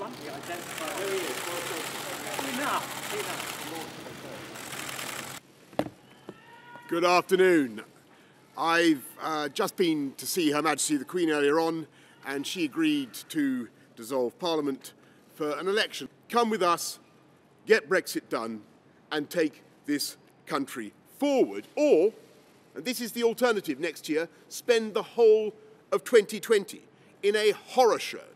Good afternoon. I've just been to see Her Majesty the Queen earlier on, and she agreed to dissolve Parliament for an election. Come with us, get Brexit done, and take this country forward. Or, and this is the alternative next year, spend the whole of 2020 in a horror show